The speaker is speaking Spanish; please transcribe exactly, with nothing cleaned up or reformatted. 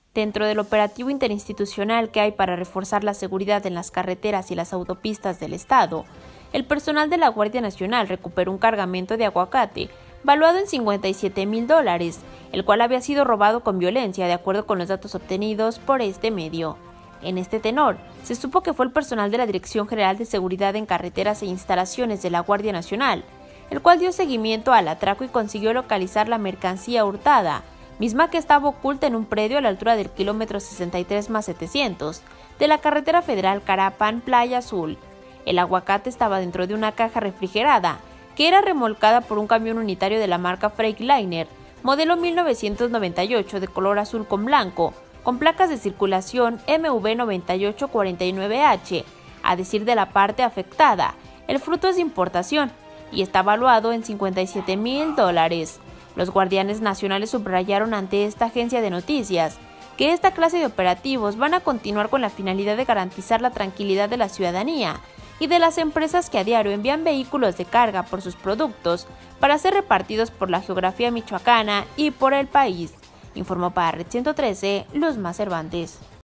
Dentro del operativo interinstitucional que hay para reforzar la seguridad en las carreteras y las autopistas del estado, el personal de la Guardia Nacional recuperó un cargamento de aguacate valuado en cincuenta y siete mil dólares, el cual había sido robado con violencia, de acuerdo con los datos obtenidos por este medio. En este tenor, se supo que fue el personal de la Dirección General de Seguridad en Carreteras e Instalaciones de la Guardia Nacional, el cual dio seguimiento al atraco y consiguió localizar la mercancía hurtada, misma que estaba oculta en un predio a la altura del kilómetro sesenta y tres más setecientos de la carretera federal Carapan-Playa Azul. El aguacate estaba dentro de una caja refrigerada, que era remolcada por un camión unitario de la marca Freightliner, modelo mil novecientos noventa y ocho de color azul con blanco, con placas de circulación M V noventa y ocho cuarenta y nueve H. A decir de la parte afectada, el fruto es de importación y está valuado en cincuenta y siete mil dólares. Los guardianes nacionales subrayaron ante esta agencia de noticias que esta clase de operativos van a continuar con la finalidad de garantizar la tranquilidad de la ciudadanía y de las empresas que a diario envían vehículos de carga por sus productos para ser repartidos por la geografía michoacana y por el país. Informó para Red ciento trece, Luzma Cervantes.